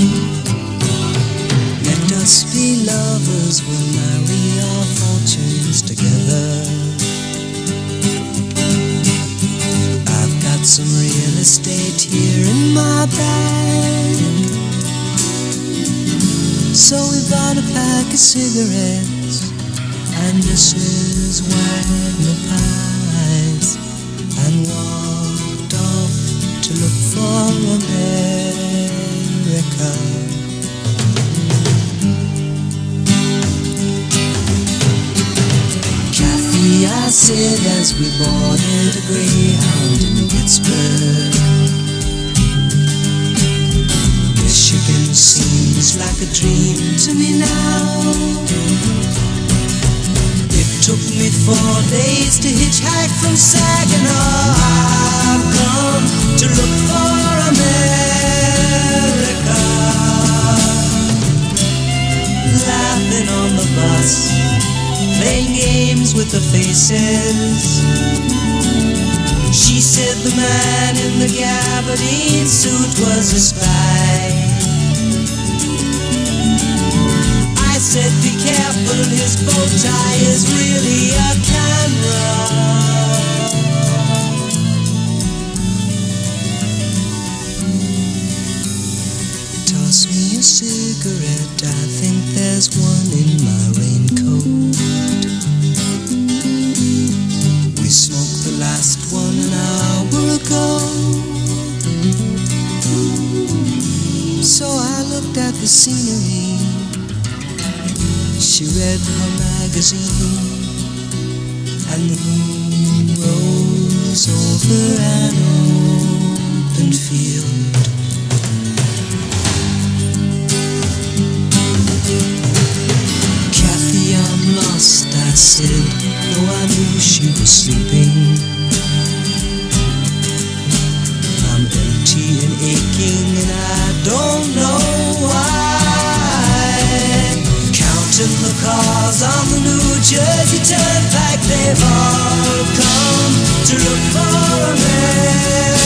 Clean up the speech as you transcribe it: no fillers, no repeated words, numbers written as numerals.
Let us be lovers, we'll marry our fortunes together. I've got some real estate here in my bag, so we bought a pack of cigarettes and Mrs. Wagner pies, and walked off to look for America. Kathy, I said as we boarded a Greyhound in Pittsburgh, Michigan seems like a dream to me now. It took me 4 days to hitchhike from Saginaw. I've come to look for America. Laughing on the bus, playing games with the faces. She said the man in the gabardine suit was a spy. I said be careful, his bow tie is really a camera. Toss me a cigarette, I think there's one in my raincoat. We smoked the last one an hour ago. So I looked at the scenery. She read her magazine, and the moon rose over an open field. Kathy, I'm lost, I said, though I knew she was sleeping. I'm empty and aching, and I don't know why. Counting the cars on the New Jersey Turnpike, they've all come to look for America.